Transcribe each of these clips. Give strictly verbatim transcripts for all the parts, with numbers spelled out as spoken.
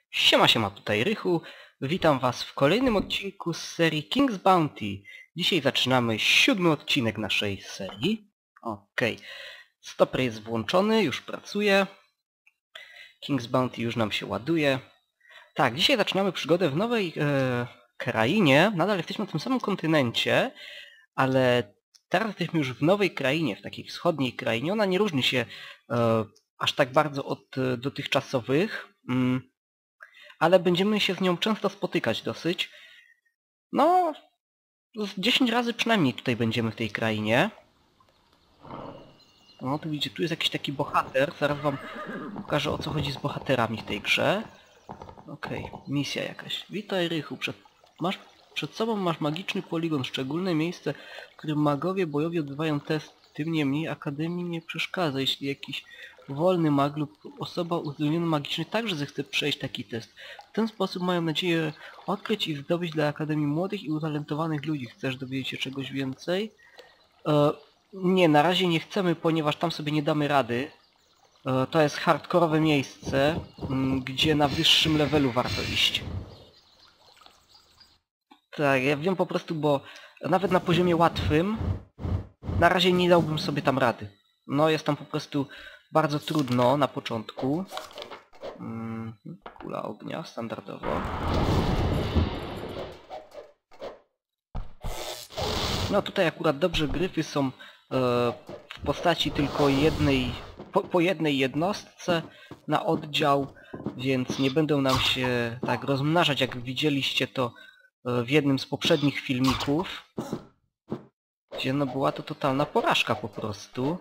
Siema, siema, tutaj Rychu. Witam was w kolejnym odcinku z serii King's Bounty. Dzisiaj zaczynamy siódmy odcinek naszej serii. Okej. Stopper jest włączony, już pracuje. King's Bounty już nam się ładuje. Tak, dzisiaj zaczynamy przygodę w nowej e, krainie. Nadal jesteśmy na tym samym kontynencie, ale teraz jesteśmy już w nowej krainie, w takiej wschodniej krainie. Ona nie różni się e, aż tak bardzo od e, dotychczasowych. Mm. Ale będziemy się z nią często spotykać dosyć. No, z dziesięć razy przynajmniej tutaj będziemy w tej krainie. No, tu widzicie, tu jest jakiś taki bohater. Zaraz wam pokażę, o co chodzi z bohaterami w tej grze. Okej, okay, misja jakaś. Witaj, Rychu. Przed, masz, przed sobą masz magiczny poligon, szczególne miejsce, w którym magowie bojowi odbywają test. Tym niemniej Akademii nie przeszkadza, jeśli jakiś wolny mag lub osoba uzdolniona magicznie także zechce przejść taki test. W ten sposób mają nadzieję odkryć i zdobyć dla Akademii młodych i utalentowanych ludzi. Chcesz dowiedzieć się czegoś więcej? E, nie, na razie nie chcemy, ponieważ tam sobie nie damy rady. E, to jest hardkorowe miejsce, m, gdzie na wyższym levelu warto iść. Tak, ja wiem po prostu, bo nawet na poziomie łatwym na razie nie dałbym sobie tam rady. No, jest tam po prostu bardzo trudno na początku. Hmm, kula ognia, standardowo. No tutaj akurat dobrze gryfy są e, w postaci tylko jednej, po, po jednej jednostce na oddział, więc nie będą nam się tak rozmnażać, jak widzieliście to e, w jednym z poprzednich filmików. Gdzie no była to totalna porażka po prostu.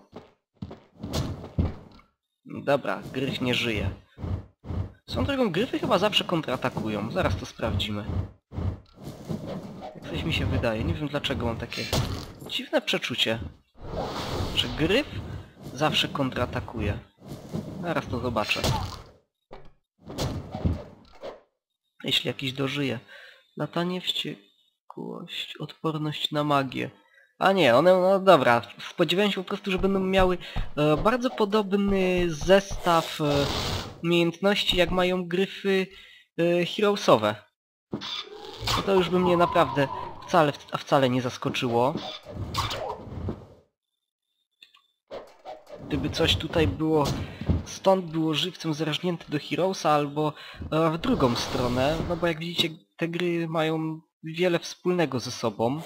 Dobra, gryf nie żyje. Są drogą, gryfy chyba zawsze kontratakują. Zaraz to sprawdzimy. Jak coś mi się wydaje. Nie wiem dlaczego mam takie dziwne przeczucie, że gryf zawsze kontratakuje. Zaraz to zobaczę. Jeśli jakiś dożyje. Latanie, wściekłość, odporność na magię. A nie, one, no dobra, spodziewałem się po prostu, że będą miały e, bardzo podobny zestaw e, umiejętności, jak mają gryfy e, heroesowe. No to już by mnie naprawdę wcale, a wcale nie zaskoczyło. Gdyby coś tutaj było, stąd było żywcem zrażnięte do heroesa, albo e, w drugą stronę, no bo jak widzicie, te gry mają wiele wspólnego ze sobą.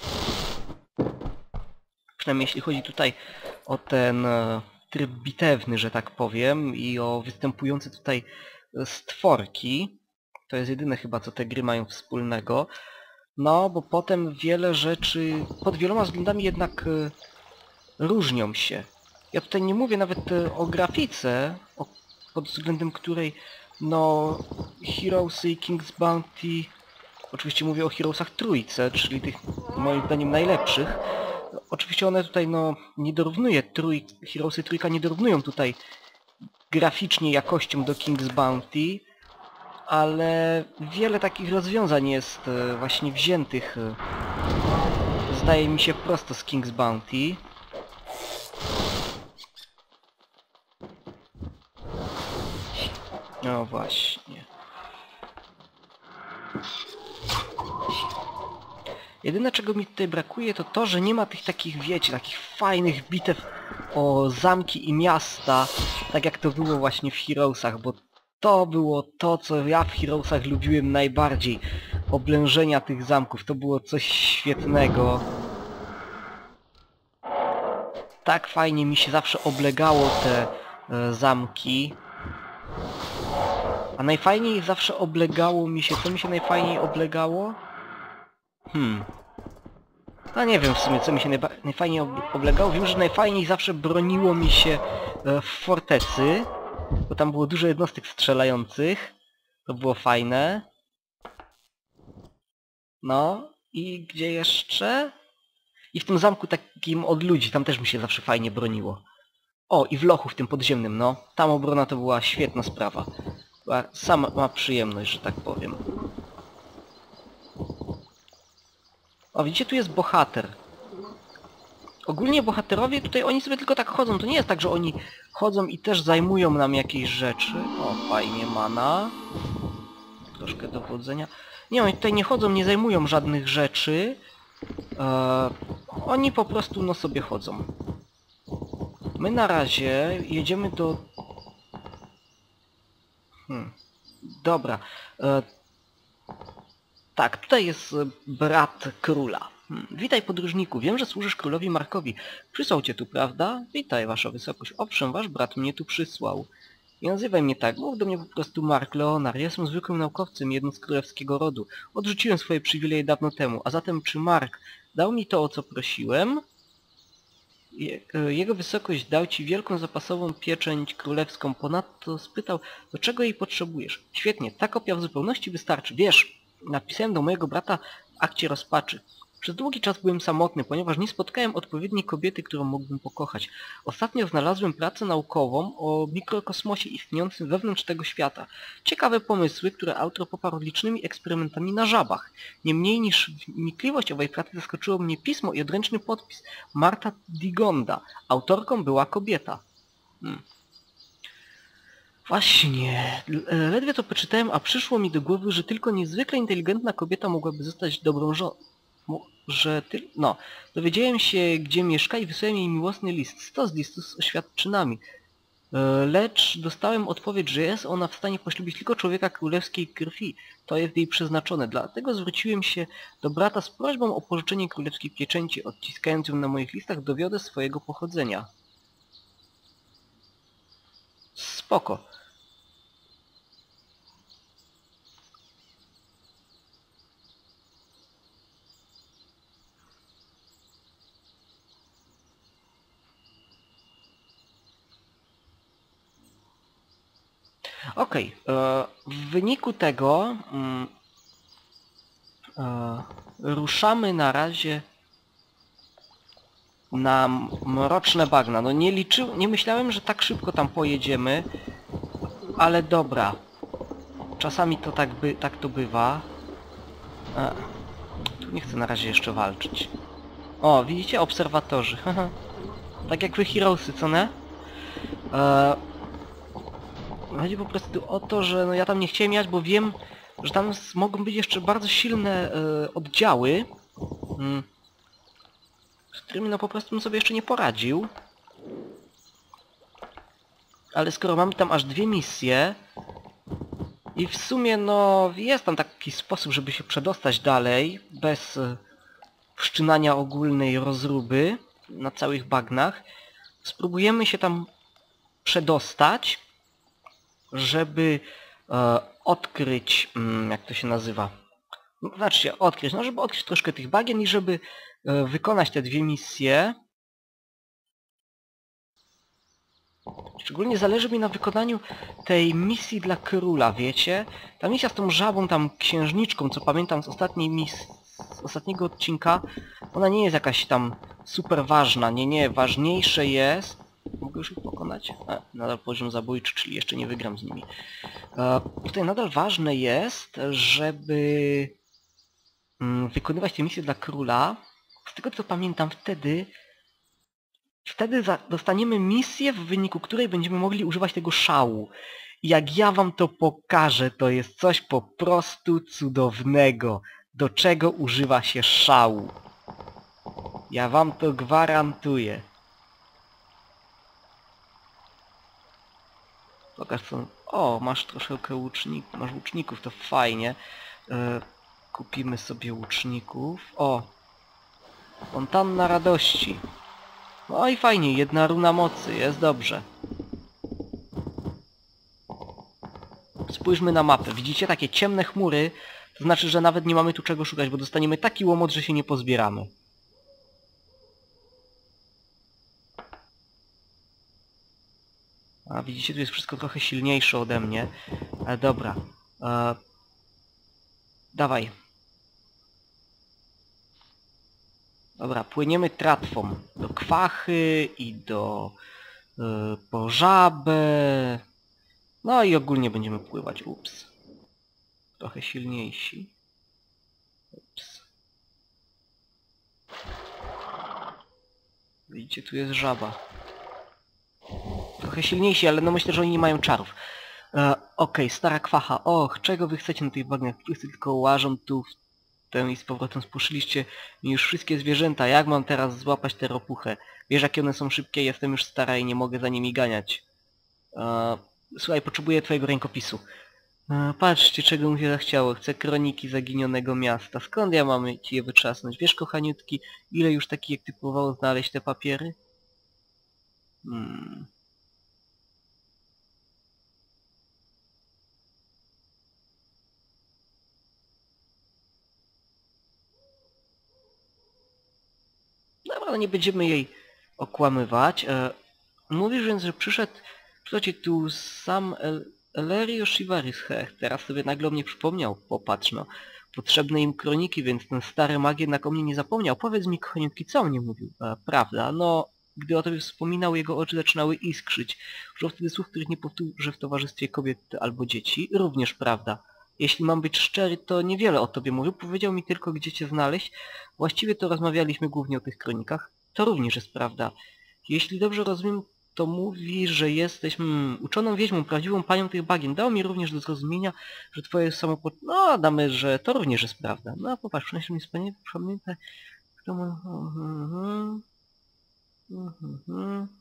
Przynajmniej jeśli chodzi tutaj o ten e, tryb bitewny, że tak powiem, i o występujące tutaj stworki. To jest jedyne chyba, co te gry mają wspólnego. No, bo potem wiele rzeczy pod wieloma względami jednak e, różnią się. Ja tutaj nie mówię nawet e, o grafice, o, pod względem której no Heroesy i King's Bounty, oczywiście mówię o Heroesach trójce, czyli tych moim zdaniem najlepszych. Oczywiście one tutaj no nie dorównuje, trój, Heroesy trójka nie dorównują tutaj graficznie jakością do King's Bounty, ale wiele takich rozwiązań jest e, właśnie wziętych, e, zdaje mi się, prosto z King's Bounty. No właśnie. Jedyne, czego mi tutaj brakuje, to to, że nie ma tych takich, wiecie, takich fajnych bitew o zamki i miasta, tak jak to było właśnie w Heroesach, bo to było to, co ja w Heroesach lubiłem najbardziej. Oblężenia tych zamków, to było coś świetnego. Tak fajnie mi się zawsze oblegało te e, zamki. A najfajniej zawsze oblegało mi się... Co mi się najfajniej oblegało? Hmm. No nie wiem w sumie, co mi się najba... najfajniej oblegało. Wiem, że najfajniej zawsze broniło mi się e, w fortecy, bo tam było dużo jednostek strzelających. To było fajne. No i gdzie jeszcze? I w tym zamku takim od ludzi, tam też mi się zawsze fajnie broniło. O, i w lochu w tym podziemnym, no. Tam obrona to była świetna sprawa. Była sama przyjemność, że tak powiem. O, widzicie, tu jest bohater. Ogólnie bohaterowie tutaj, oni sobie tylko tak chodzą. To nie jest tak, że oni chodzą i też zajmują nam jakieś rzeczy. O, fajnie, mana. troszkę dowodzenia. Nie, oni tutaj nie chodzą, nie zajmują żadnych rzeczy. Eee, oni po prostu no sobie chodzą. My na razie jedziemy do... Hmm. Dobra. Eee, tak, tutaj jest brat króla. Hmm. Witaj, podróżniku. Wiem, że służysz królowi Markowi. Przysłał cię tu, prawda? Witaj, wasza wysokość. Owszem, wasz brat mnie tu przysłał. Nie nazywaj mnie tak, mów do mnie po prostu Mark Leonar. Ja jestem zwykłym naukowcem, jednym z królewskiego rodu. Odrzuciłem swoje przywileje dawno temu. A zatem czy Mark dał mi to, o co prosiłem? Je, jego wysokość dał ci wielką zapasową pieczęć królewską. Ponadto spytał, do czego jej potrzebujesz. Świetnie, ta kopia w zupełności wystarczy. Wiesz, napisałem do mojego brata w akcie rozpaczy. Przez długi czas byłem samotny, ponieważ nie spotkałem odpowiedniej kobiety, którą mógłbym pokochać. Ostatnio znalazłem pracę naukową o mikrokosmosie istniejącym wewnątrz tego świata. Ciekawe pomysły, które autor poparł licznymi eksperymentami na żabach. Nie mniej niż wnikliwość owej pracy zaskoczyło mnie pismo i odręczny podpis. Marta Digonda. Autorką była kobieta. Hmm. Właśnie, ledwie to przeczytałem, a przyszło mi do głowy, że tylko niezwykle inteligentna kobieta mogłaby zostać dobrą żoną. Że ty... No, dowiedziałem się, gdzie mieszka i wysłałem jej miłosny list. Stos listów z oświadczynami. Lecz dostałem odpowiedź, że jest ona w stanie poślubić tylko człowieka królewskiej krwi. To jest jej przeznaczone. Dlatego zwróciłem się do brata z prośbą o pożyczenie królewskiej pieczęci. Odciskając ją na moich listach, dowiodę swojego pochodzenia. Spoko. Okej, okay, w wyniku tego mm, e, ruszamy na razie na mroczne bagna. No nie liczyłem, nie myślałem, że tak szybko tam pojedziemy, ale dobra. Czasami to tak, by, tak to bywa. E, tu nie chcę na razie jeszcze walczyć. O, widzicie? Obserwatorzy. Tak jak wy Heroesy, co nie? E, Chodzi po prostu o to, że no ja tam nie chciałem jechać, bo wiem, że tam mogą być jeszcze bardzo silne e, oddziały, mm, z którymi no po prostu bym sobie jeszcze nie poradził. Ale skoro mamy tam aż dwie misje i w sumie no jest tam taki sposób, żeby się przedostać dalej, bez e, wszczynania ogólnej rozruby na całych bagnach, spróbujemy się tam przedostać, żeby e, odkryć, mm, jak to się nazywa, no, znaczy odkryć, no żeby odkryć troszkę tych bagien i żeby e, wykonać te dwie misje. Szczególnie zależy mi na wykonaniu tej misji dla króla, wiecie? Ta misja z tą żabą, tam księżniczką, co pamiętam z ostatniej misji, z ostatniego odcinka, ona nie jest jakaś tam super ważna, nie, nie, ważniejsze jest... Mogę już ich pokonać? A, nadal poziom zabójczy, czyli jeszcze nie wygram z nimi. E, tutaj nadal ważne jest, żeby mm, wykonywać te misje dla króla. Z tego co pamiętam, wtedy wtedy za, dostaniemy misję, w wyniku której będziemy mogli używać tego szału. I jak ja wam to pokażę, to jest coś po prostu cudownego. Do czego używa się szału. Ja wam to gwarantuję. Pokaż co... O, masz troszeczkę łuczników, masz łuczników, to fajnie. E, kupimy sobie łuczników. O! Fontanna radości. No i fajnie, jedna runa mocy, jest dobrze. Spójrzmy na mapę. Widzicie takie ciemne chmury? To znaczy, że nawet nie mamy tu czego szukać, bo dostaniemy taki łomot, że się nie pozbieramy. A widzicie, tu jest wszystko trochę silniejsze ode mnie. Ale dobra. E... Dawaj. Dobra, płyniemy tratwą. Do Kwachy i do e, Pożabę. No i ogólnie będziemy pływać. Ups. Trochę silniejsi. Ups. Widzicie, tu jest żaba. Trochę silniejsi, ale no myślę, że oni nie mają czarów. E, Okej, stara kwacha. Och, czego wy chcecie na tych bagnach? Wszyscy tylko łażą tu w tę i z powrotem spuszyliście mi już wszystkie zwierzęta. Jak mam teraz złapać tę ropuchę? Wiesz, jakie one są szybkie? Jestem już stara i nie mogę za nimi ganiać. E, słuchaj, potrzebuję twojego rękopisu. E, patrzcie, czego mi się zachciało. Chcę kroniki zaginionego miasta. Skąd ja mam ci je wytrzasnąć? Wiesz, kochaniutki, ile już takich jak ty próbowało znaleźć te papiery? Hmm... Dobra, no nie będziemy jej okłamywać. E, mówisz więc, że przyszedł, przyszedł ci tu sam El Elerio Shivaris. Hech, teraz sobie nagle o mnie przypomniał. Popatrz no. Potrzebne im kroniki, więc ten stary mag jednak o mnie nie zapomniał. Powiedz mi, kochaniutki, co on nie mówił? E, prawda, no... Gdy o tobie wspominał, jego oczy zaczynały iskrzyć. Użył wtedy słów, których nie powtórzę w towarzystwie kobiet albo dzieci. Również prawda. Jeśli mam być szczery, to niewiele o tobie mówił. Powiedział mi tylko, gdzie cię znaleźć. Właściwie to rozmawialiśmy głównie o tych kronikach. To również jest prawda. Jeśli dobrze rozumiem, to mówi, że jesteś hmm, uczoną wiedźmą, prawdziwą panią tych bagien. Dało mi również do zrozumienia, że twoje samopo... No, damy, że to również jest prawda. No, popatrz, przynajmniej mi wspaniale pamiętaj, kto ma... Mhm. Mhm.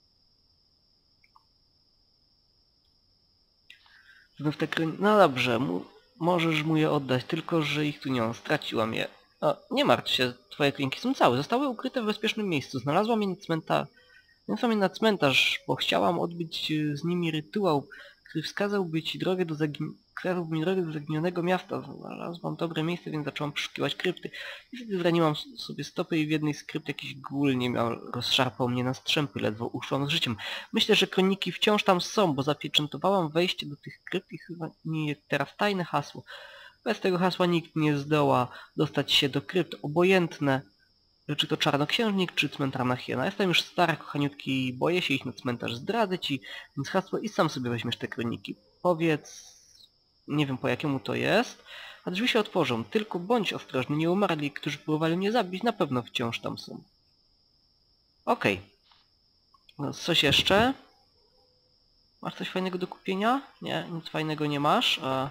Znów te kroni... No dobrze, mu... możesz mu je oddać, tylko że ich tu nie mam. Straciłam je. O, nie martw się, twoje klinki są całe. Zostały ukryte w bezpiecznym miejscu. Znalazłam je na cmentarz. Niosłam je na cmentarz, bo chciałam odbyć z nimi rytuał, który wskazałby ci drogę do zagin... wskazałby mi drogę do zaginionego miasta. Znalazłam dobre miejsce, więc zaczęłam przeszukiwać krypty. Niestety zraniłam sobie stopy i w jednej z krypt jakiś gól nie miał, rozszarpał mnie na strzępy, ledwo uszłam z życiem. Myślę, że kroniki wciąż tam są, bo zapieczętowałam wejście do tych krypt i chyba nie teraz tajne hasło. Bez tego hasła nikt nie zdoła dostać się do krypt. Obojętne, czy to czarnoksiężnik, czy cmentarna hiena. Jestem już stara, kochaniutki, i boję się iść na cmentarz. Zdradzę ci więc hasło i sam sobie weźmiesz te kroniki. Powiedz... Nie wiem, po jakiemu to jest. A drzwi się otworzą. Tylko bądź ostrożny. Nie umarli, którzy próbowali mnie zabić, na pewno wciąż tam są. Okej. Okay. No, coś jeszcze? Masz coś fajnego do kupienia? Nie, nic fajnego nie masz. A...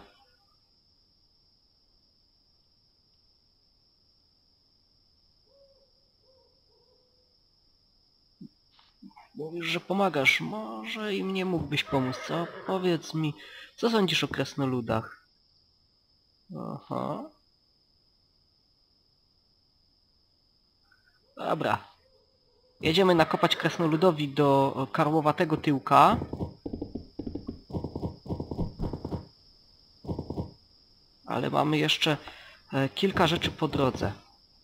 Mówisz, że pomagasz. Może i mnie mógłbyś pomóc, co? Powiedz mi, co sądzisz o krasnoludach? Aha. Dobra. Jedziemy nakopać krasnoludowi do karłowatego tyłka. Ale mamy jeszcze e, kilka rzeczy po drodze.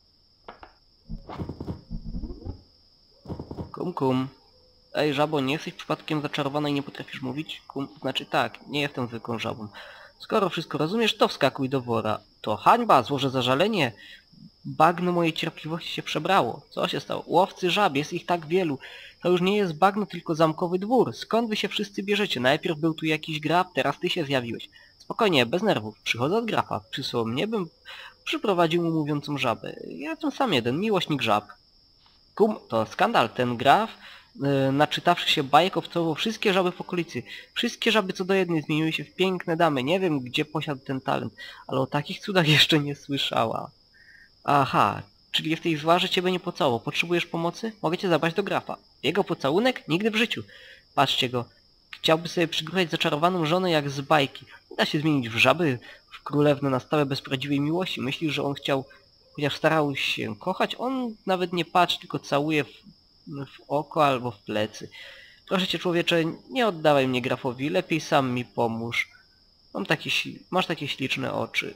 Kum kum. Ej, żabo, nie jesteś przypadkiem zaczarowana i nie potrafisz mówić? Kum, znaczy tak, nie jestem zwykłą żabą. Skoro wszystko rozumiesz, to wskakuj do wora. To hańba, złożę zażalenie. Bagno mojej cierpliwości się przebrało. Co się stało? Łowcy żab, jest ich tak wielu. To już nie jest bagno, tylko zamkowy dwór. Skąd wy się wszyscy bierzecie? Najpierw był tu jakiś graf, teraz ty się zjawiłeś. Spokojnie, bez nerwów. Przychodzę od grafa. Przysłał mnie, bym przyprowadził mu mówiącą żabę. Ja jestem sam jeden, miłośnik żab. Kum, to skandal. Ten graf, yy, naczytawszy się bajek, obcował wszystkie żaby w okolicy. Wszystkie żaby co do jednej zmieniły się w piękne damy. Nie wiem, gdzie posiadł ten talent, ale o takich cudach jeszcze nie słyszała. Aha, czyli jesteś zła, że ciebie nie pocałował. Potrzebujesz pomocy? Mogę cię zabrać do grafa. Jego pocałunek? Nigdy w życiu. Patrzcie go. Chciałby sobie przygruchać zaczarowaną żonę jak z bajki. Nie da się zmienić w żaby, w królewnę na stałe bez prawdziwej miłości. Myślisz, że on chciał, chociaż starał się kochać? On nawet nie patrzy, tylko całuje w, w oko albo w plecy. Proszę cię, człowiecze, nie oddawaj mnie grafowi. Lepiej sam mi pomóż. Mam takie, masz takie śliczne oczy.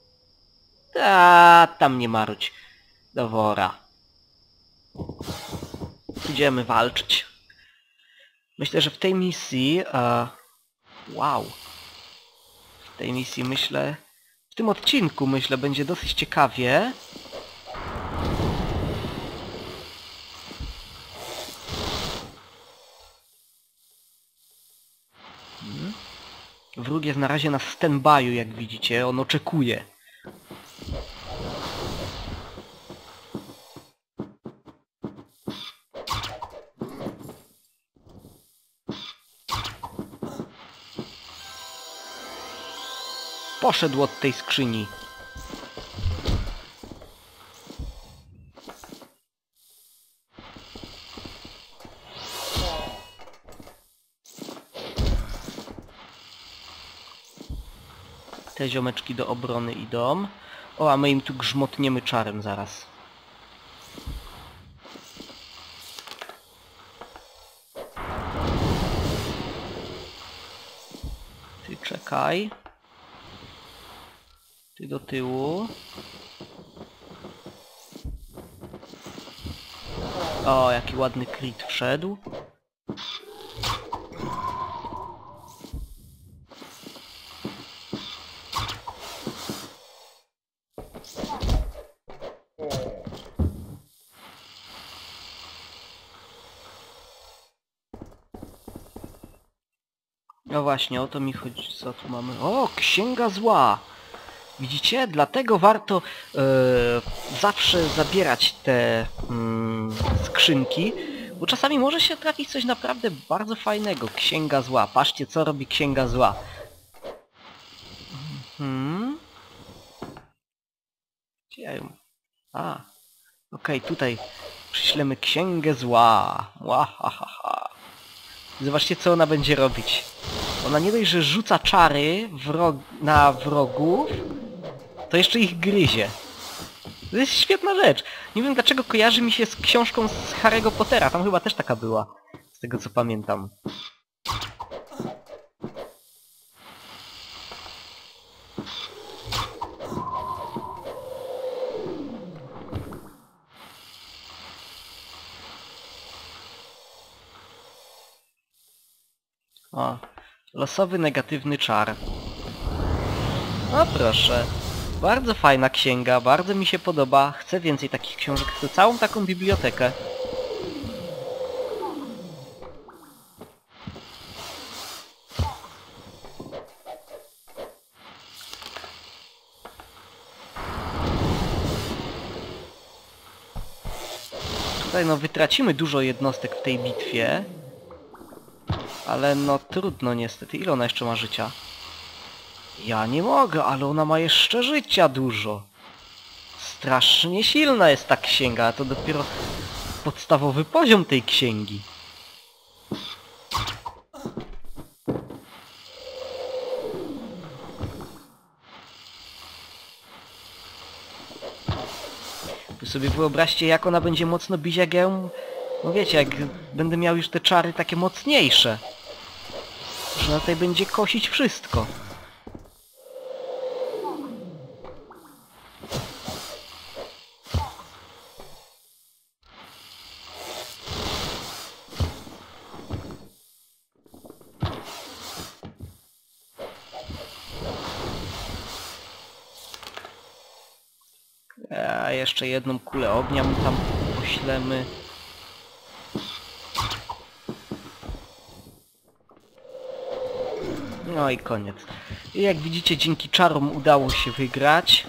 Ta, tam nie marudź. Do wora. Idziemy walczyć. Myślę, że w tej misji... Uh, wow. W tej misji myślę... W tym odcinku myślę będzie dosyć ciekawie. Hmm. Wróg jest na razie na stand-by'u, jak widzicie. On oczekuje. poszedł od tej skrzyni. Te ziomeczki do obrony idą. O, a my im tu grzmotniemy czarem zaraz. Ty czekaj. Ty do tyłu. O, jaki ładny crit wszedł. No właśnie, o to mi chodzi. Co tu mamy? O, księga zła! Widzicie? Dlatego warto e, zawsze zabierać te mm, skrzynki, bo czasami może się trafić coś naprawdę bardzo fajnego. Księga zła. Patrzcie, co robi księga zła. Hmm. Gdzie ja ją? A. Okej, okay, tutaj przyślemy księgę zła. Łahahaha. Zobaczcie, co ona będzie robić. Ona nie dość, że rzuca czary wrog na wrogów, to jeszcze ich gryzie. To jest świetna rzecz. Nie wiem, dlaczego kojarzy mi się z książką z Harry'ego Pottera. Tam chyba też taka była. Z tego, co pamiętam. O, losowy negatywny czar. No proszę. Bardzo fajna księga, bardzo mi się podoba. Chcę więcej takich książek, chcę całą taką bibliotekę. Tutaj no wytracimy dużo jednostek w tej bitwie. Ale no trudno niestety. Ile ona jeszcze ma życia? Ja nie mogę, ale ona ma jeszcze życia dużo. Strasznie silna jest ta księga, a to dopiero podstawowy poziom tej księgi. Wy sobie wyobraźcie, jak ona będzie mocno bić, jak ja ją... No wiecie, jak będę miał już te czary takie mocniejsze. Że na tej będzie kosić wszystko. A jeszcze jedną kulę ognia mu tam poślemy. No i koniec. I jak widzicie, dzięki czarom udało się wygrać.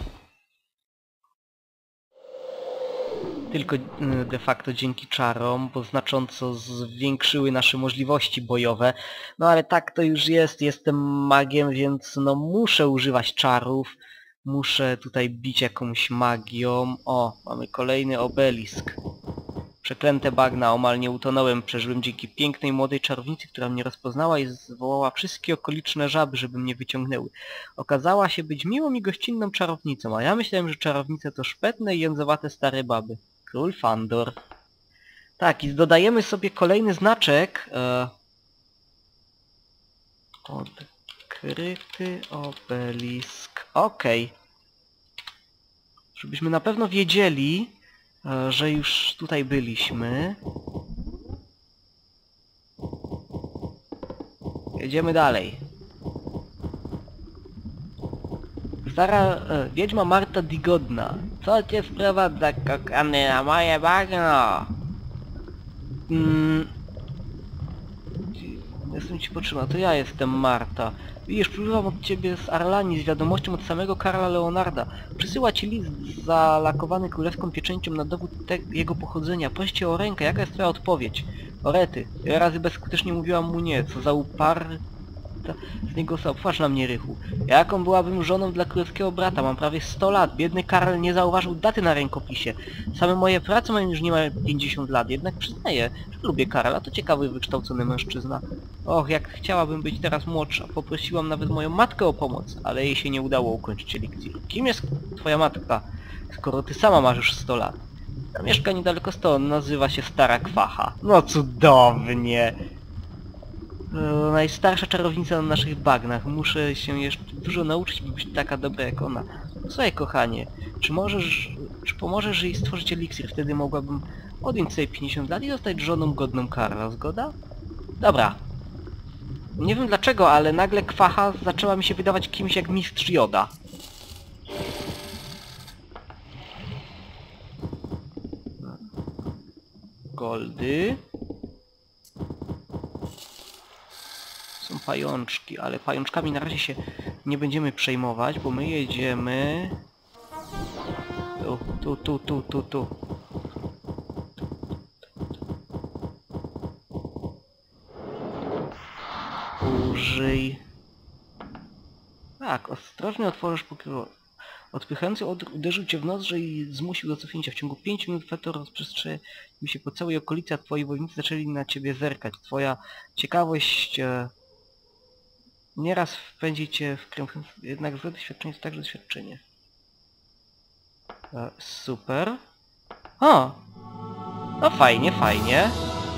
Tylko de facto dzięki czarom, bo znacząco zwiększyły nasze możliwości bojowe. No ale tak to już jest, jestem magiem, więc no muszę używać czarów. Muszę tutaj bić jakąś magią. O, mamy kolejny obelisk. Przeklęte bagna, omal nie utonąłem, przeżyłem dzięki pięknej młodej czarownicy, która mnie rozpoznała i zwołała wszystkie okoliczne żaby, żeby mnie wyciągnęły. Okazała się być miłą i gościnną czarownicą, a ja myślałem, że czarownice to szpetne i jędzowate stare baby. Król Fandor. Tak, i dodajemy sobie kolejny znaczek. E... Odkryty obelisk. Okej. Okay. Żebyśmy na pewno wiedzieli, że już tutaj byliśmy. Jedziemy dalej. Stara e, wiedźma Marta Digodna. Co cię sprowadza, kokany, na moje bagno? Mm. Jestem ci potrzebna, to ja jestem Marta. Widzisz, przybywam od ciebie z Arlanii z wiadomością od samego Karla Leonarda. Przysyła ci list zalakowany królewską pieczęcią na dowód te, jego pochodzenia. Proś cię o rękę, jaka jest twoja odpowiedź? Orety, wiele razy bezskutecznie mówiłam mu nie, co za upar... ta, z niego osoba. Patrz na mnie, Rychu. Jaką byłabym żoną dla królewskiego brata? Mam prawie sto lat. Biedny Karel nie zauważył daty na rękopisie. Same moje prace mają już niemal pięćdziesiąt lat. Jednak przyznaję, że lubię Karela. To ciekawy, wykształcony mężczyzna. Och, jak chciałabym być teraz młodsza. Poprosiłam nawet moją matkę o pomoc, ale jej się nie udało ukończyć eliksiru. Kim jest twoja matka, skoro ty sama masz już sto lat? Mieszka niedaleko stąd, nazywa się Stara Kwacha. No cudownie! E, najstarsza czarownica na naszych bagnach. Muszę się jeszcze dużo nauczyć, by być taka dobra jak ona. Słuchaj, kochanie, czy możesz, czy pomożesz jej stworzyć eliksir? Wtedy mogłabym odjąć sobie pięćdziesiąt lat i zostać żoną godną Karla. Zgoda? Dobra. Nie wiem dlaczego, ale nagle Kwacha zaczęła mi się wydawać kimś jak Mistrz Joda. Goldy. Są pajączki, ale pajączkami na razie się nie będziemy przejmować, bo my jedziemy... Tu, tu, tu, tu, tu, tu. Użyj... Tak, ostrożnie otworzysz pokryło. Odpychający od... uderzył cię w nozdrze i zmusił do cofnięcia. W ciągu pięciu minut fetor rozprzestrzenił się po całej okolicy, a twoi wojownicy zaczęli na ciebie zerkać. Twoja ciekawość e... nieraz wpędzi cię w kręg, jednak złe doświadczenie to także doświadczenie. E, super. O! No fajnie, fajnie.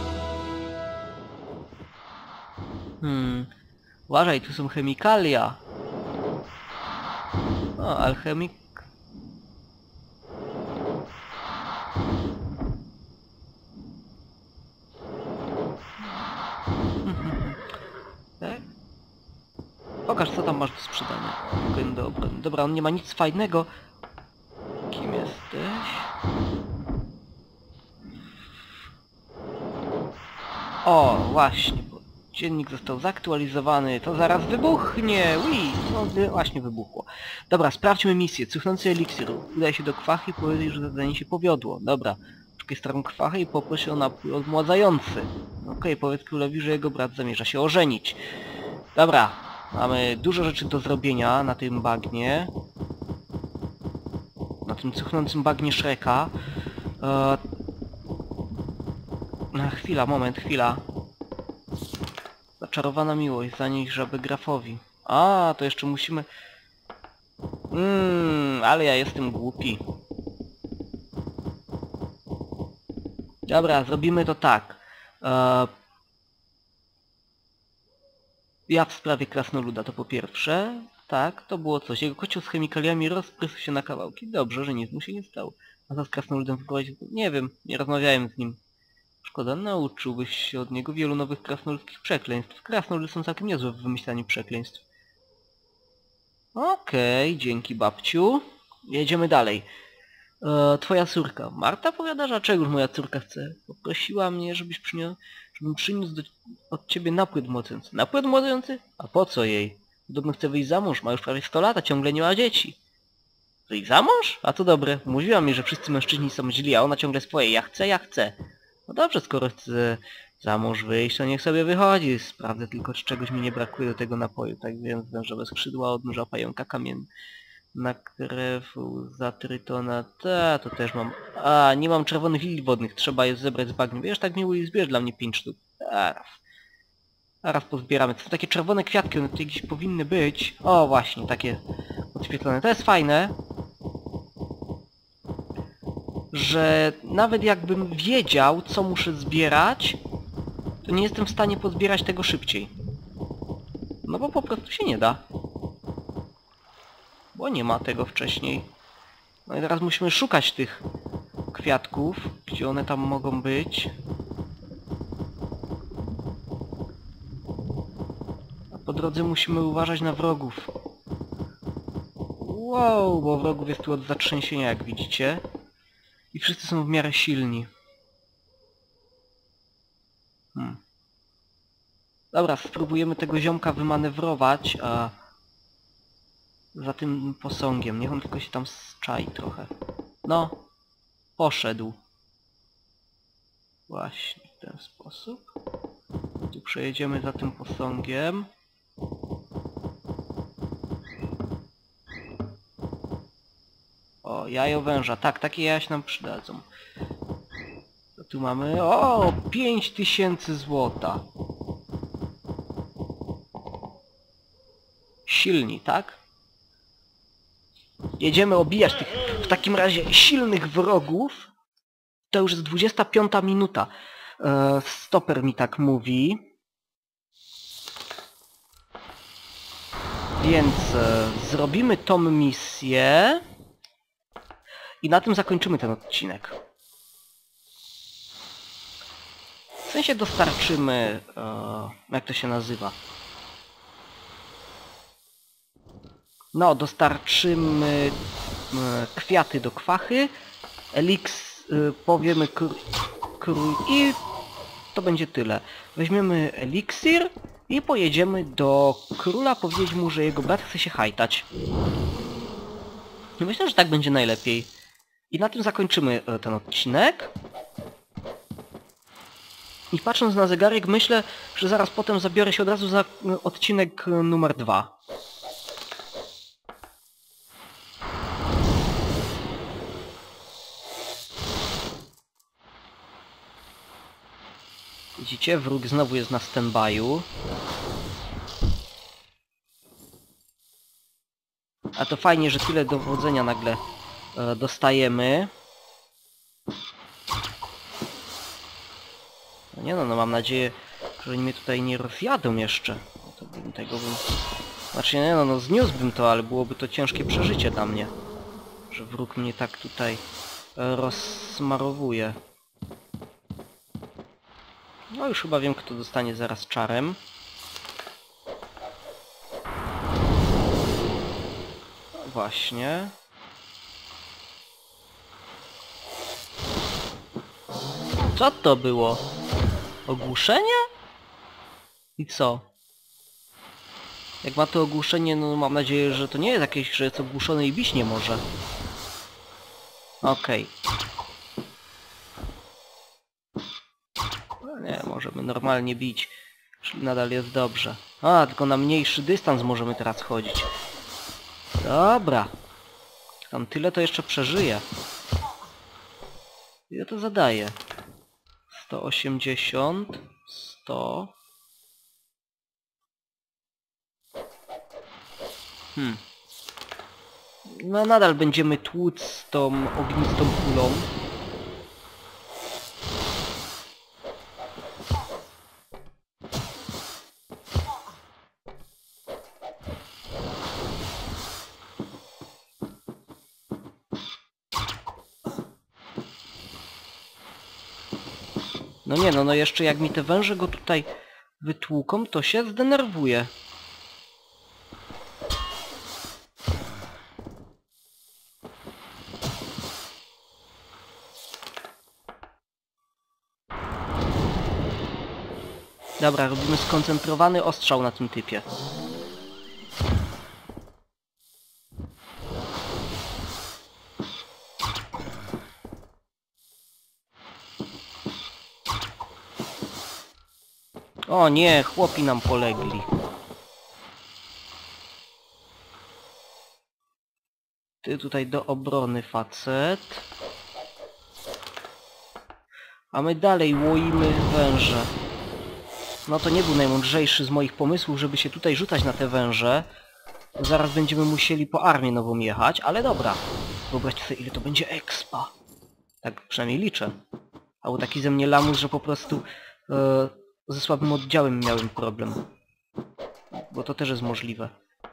Hmm. Uważaj, tu są chemikalia. O, alchemik. Tak? Pokaż, co tam masz do sprzedania. Dobra, dobra, on nie ma nic fajnego. Kim jesteś? O, właśnie. Dziennik został zaktualizowany. To zaraz wybuchnie! Ui! No właśnie wybuchło. Dobra, sprawdźmy misję. Cuchnący eliksir. Udaj się do Kwachy i powiedz, że zadanie się powiodło. Dobra. Szukaj starą Kwachę i poproś o napój odmładzający. Okej, okay, powiedz królowi, że jego brat zamierza się ożenić. Dobra. Mamy dużo rzeczy do zrobienia na tym bagnie. Na tym cuchnącym bagnie Shreka. Eee... No, chwila, moment, chwila. Zaczarowana miłość, zanieś żabę grafowi. A, to jeszcze musimy... Mmm, ale ja jestem głupi. Dobra, zrobimy to tak. Eee... Ja w sprawie krasnoluda to po pierwsze. Tak, to było coś. Jego kocioł z chemikaliami rozprysł się na kawałki. Dobrze, że nic mu się nie stało. A co z krasnoludem wyprowadzić? Nie wiem, nie rozmawiałem z nim. Szkoda, nauczyłbyś się od niego wielu nowych krasnoludzkich przekleństw. Krasnoludy są całkiem niezłe w wymyślaniu przekleństw. Okej, okay, dzięki babciu. Jedziemy dalej. E, twoja córka. Marta powiada, że czegoż moja córka chce. Poprosiła mnie, żebyś przyniósł, żebym przyniósł do, od ciebie napój odmładzający. Napój odmładzający? A po co jej? Podobno chce wyjść za mąż, ma już prawie sto lat, a ciągle nie ma dzieci. Wyjść za mąż? A to dobre. Mówiła mi, że wszyscy mężczyźni są źli, a ona ciągle swoje. Ja chcę, ja chcę. No dobrze, skoro chce za mąż wyjść, to niech sobie wychodzi. Sprawdzę tylko, czy czegoś mi nie brakuje do tego napoju. Tak więc wężowe skrzydła, odnóża pająka kamienna. Na krew, za trytona, ta, to też mam. A, nie mam czerwonych lilii wodnych, trzeba je zebrać z bagna. Wiesz, tak miło i zbierz dla mnie pięć sztuk. Zaraz. Zaraz pozbieramy. To są takie czerwone kwiatki, one tutaj gdzieś powinny być. O, właśnie, takie podświetlone. To jest fajne, że nawet jakbym wiedział, co muszę zbierać, to nie jestem w stanie pozbierać tego szybciej. No bo po prostu się nie da. Bo nie ma tego wcześniej. No i teraz musimy szukać tych kwiatków, gdzie one tam mogą być. A po drodze musimy uważać na wrogów. Wow, bo wrogów jest tu od zatrzęsienia, jak widzicie. I wszyscy są w miarę silni. Hmm. Dobra, spróbujemy tego ziomka wymanewrować, a za tym posągiem. Niech on tylko się tam zczai trochę. No, poszedł. Właśnie w ten sposób. Tu przejedziemy za tym posągiem. O, jajo węża. Tak, takie jaja się nam przydadzą. Co tu mamy? O, pięć tysięcy złota. Silni, tak? Jedziemy obijać tych w takim razie silnych wrogów. To już jest dwudziesta piąta minuta. E, stoper mi tak mówi. Więc e, zrobimy tą misję. I na tym zakończymy ten odcinek. W sensie dostarczymy... E, jak to się nazywa? No, dostarczymy e, kwiaty do kwachy. Eliks... E, powiemy kr krój... I to będzie tyle. Weźmiemy eliksir i pojedziemy do króla powiedzieć mu, że jego brat chce się hajtać. I myślę, że tak będzie najlepiej. I na tym zakończymy ten odcinek. I patrząc na zegarek, myślę, że zaraz potem zabiorę się od razu za odcinek numer dwa. Widzicie, wróg znowu jest na stand-by'u. A to fajnie, że tyle dowodzenia nagle e, dostajemy. No nie no, no mam nadzieję, że oni mnie tutaj nie rozjadą jeszcze. To bym tego bym... Znaczy nie no, no zniósłbym to, ale byłoby to ciężkie przeżycie dla mnie. Że wróg mnie tak tutaj e, rozsmarowuje. No już chyba wiem, kto dostanie zaraz czarem. No właśnie. Co to było? Ogłuszenie? I co? Jak ma to ogłuszenie, no mam nadzieję, że to nie jest jakieś, że jest ogłuszone i bić nie może. Okej. No nie, możemy normalnie bić. Czyli nadal jest dobrze. A, tylko na mniejszy dystans możemy teraz chodzić. Dobra. Tam tyle to jeszcze przeżyje. Ile to zadaje? sto osiemdziesiąt, sto. Hmm. No nadal będziemy tłuc tą ognistą kulą. No nie no, no jeszcze jak mi te węże go tutaj wytłuką, to się zdenerwuje. Dobra, robimy skoncentrowany ostrzał na tym typie. O nie, chłopi nam polegli. Ty tutaj do obrony, facet. A my dalej łoimy węże. No to nie był najmądrzejszy z moich pomysłów, żeby się tutaj rzucać na te węże. Zaraz będziemy musieli po armię nową jechać, ale dobra. Wyobraźcie sobie, ile to będzie expa. Tak przynajmniej liczę. Albo taki ze mnie lamus, że po prostu e, ze słabym oddziałem miałem problem. Bo to też jest możliwe.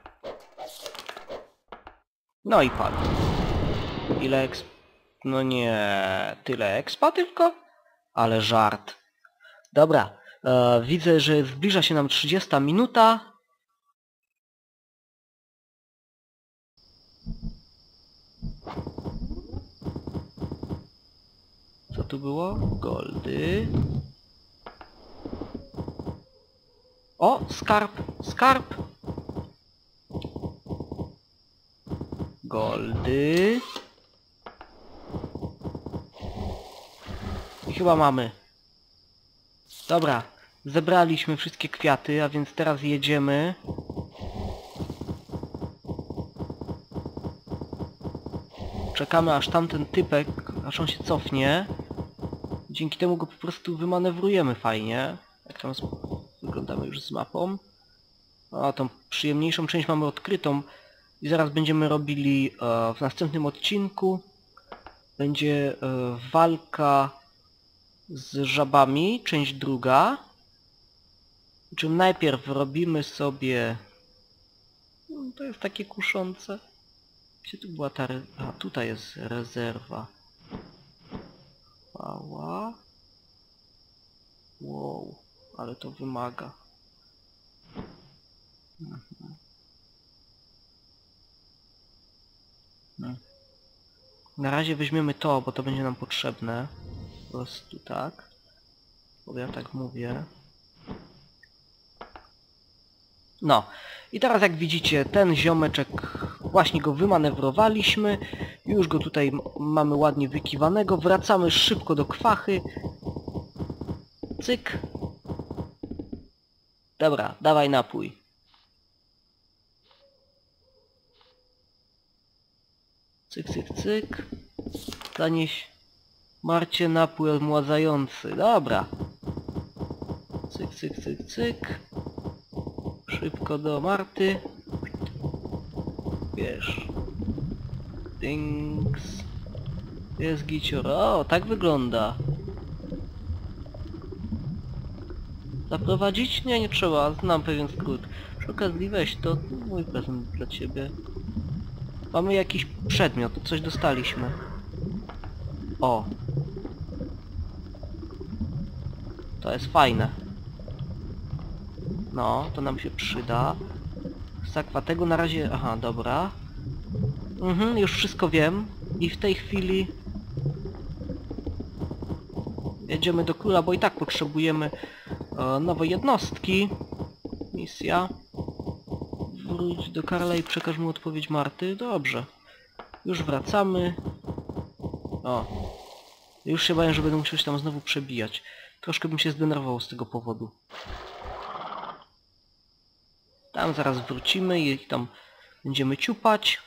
No i padł. Ile exp... No nie... Tyle expa tylko? Ale żart. Dobra. E, widzę, że zbliża się nam trzydziesta minuta. Co tu było? Goldy. O! Skarb! Skarb! Goldy. I chyba mamy. Dobra. zebraliśmy wszystkie kwiaty, a więc teraz jedziemy. Czekamy aż tamten typek, aż on się cofnie. Dzięki temu go po prostu wymanewrujemy fajnie. Jak tam wyglądamy już z mapą. A tą przyjemniejszą część mamy odkrytą. I zaraz będziemy robili e, w następnym odcinku. Będzie e, walka z żabami, część druga. Czym najpierw robimy sobie... No, to jest takie kuszące. Gdzie tu była ta... Re... A, tutaj jest rezerwa. Ała. Wow, ale to wymaga. Mhm. Hmm. Na razie weźmiemy to, bo to będzie nam potrzebne. Po prostu tak. Bo ja tak mówię. No. I teraz jak widzicie, ten ziomeczek, właśnie go wymanewrowaliśmy. Już go tutaj mamy ładnie wykiwanego. Wracamy szybko do kwachy. Cyk. Dobra, dawaj napój. Cyk, cyk, cyk. Zanieś Marcie napój odmładzający. Dobra. Cyk, cyk, cyk, cyk. Szybko do Marty. Wiesz. Dings. Jest gicior. O, tak wygląda. Zaprowadzić? Nie, nie trzeba. Znam pewien skrót. Przy okazji weź to. Mój prezent dla ciebie. Mamy jakiś przedmiot. Coś dostaliśmy. O. To jest fajne. No, to nam się przyda. Sakwa tego na razie... Aha, dobra. Mhm, już wszystko wiem. I w tej chwili... jedziemy do króla, bo i tak potrzebujemy e, nowej jednostki. Misja. Wróć do Karla i przekaż mu odpowiedź Marty. Dobrze. Już wracamy. O. Już się bałem, że będę musiał się tam znowu przebijać. Troszkę bym się zdenerwował z tego powodu. Tam zaraz wrócimy i tam będziemy ciupać.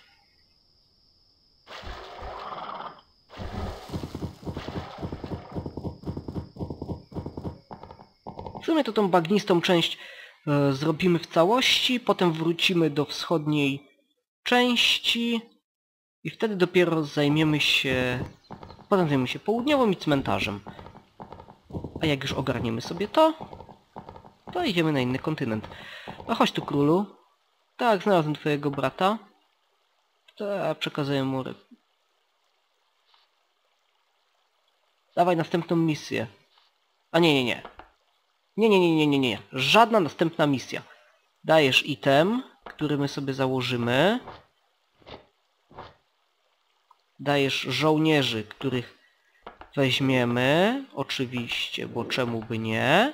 W sumie to tą bagnistą część e, zrobimy w całości, potem wrócimy do wschodniej części i wtedy dopiero zajmiemy się... Potem zajmiemy się południowym i cmentarzem. A jak już ogarniemy sobie to, to idziemy na inny kontynent. A chodź tu, królu. Tak, znalazłem twojego brata. Tak, przekazuję mu... Dawaj następną misję. A nie, nie, nie. Nie, nie, nie, nie, nie, nie. Żadna następna misja. Dajesz item, który my sobie założymy. Dajesz żołnierzy, których weźmiemy. Oczywiście, bo czemu by nie.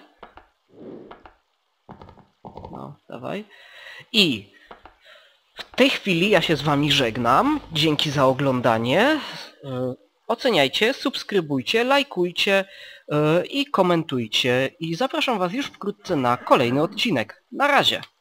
No, dawaj. I w tej chwili ja się z wami żegnam. Dzięki za oglądanie. Oceniajcie, subskrybujcie, lajkujcie yy, i komentujcie. I zapraszam was już wkrótce na kolejny odcinek. Na razie.